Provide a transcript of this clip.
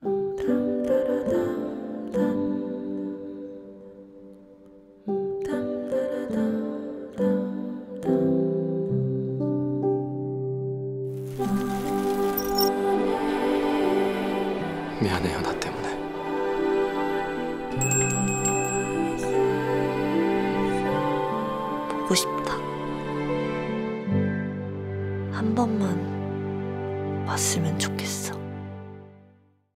미안해요, 나 때문에. 보고 싶다. 한 번만 봤으면 좋겠어.